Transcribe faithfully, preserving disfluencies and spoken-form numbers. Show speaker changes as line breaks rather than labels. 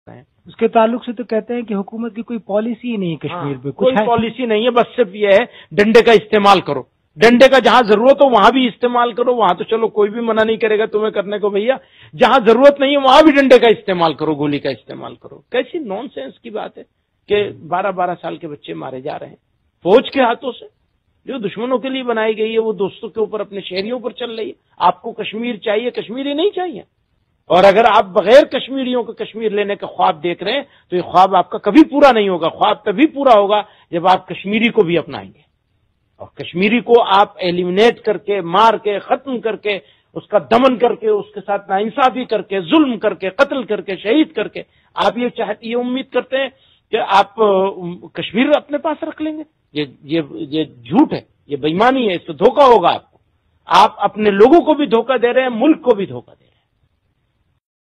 हैं।
उसके ताल्लुक से तो कहते हैं कि हुकूमत की कोई पॉलिसी ही नहीं है कश्मीर
हाँ,
पे,
कोई
कुछ
पॉलिसी नहीं है, बस सिर्फ ये है डंडे का इस्तेमाल करो। डंडे का जहां जरूरत हो वहां भी इस्तेमाल करो, वहां तो चलो कोई भी मना नहीं करेगा तुम्हें करने को भैया, जहां जरूरत नहीं है वहां भी डंडे का इस्तेमाल करो, गोली का इस्तेमाल करो। कैसी नॉनसेंस की बात है कि बारह बारह साल के बच्चे मारे जा रहे हैं फौज के हाथों से, जो दुश्मनों के लिए बनाई गई है वो दोस्तों के ऊपर, अपने शहरियों पर चल रही है। आपको कश्मीर चाहिए, कश्मीरी नहीं चाहिए। और अगर आप बगैर कश्मीरियों को कश्मीर लेने का ख्वाब देख रहे हैं तो ये ख्वाब आपका कभी पूरा नहीं होगा। ख्वाब तभी पूरा होगा जब आप कश्मीरी को भी अपनाएंगे, और कश्मीरी को आप एलिमिनेट करके, मार के, खत्म करके, उसका दमन करके, उसके साथ नाइंसाफी करके, जुल्म करके, कत्ल करके, शहीद करके आप ये चाहते, ये उम्मीद करते हैं कि आप कश्मीर अपने पास रख लेंगे। ये ये ये झूठ है, ये बेईमानी है, इससे धोखा होगा आपको। आप अपने लोगों को भी धोखा दे रहे हैं, मुल्क को भी धोखा दे रहे हैं।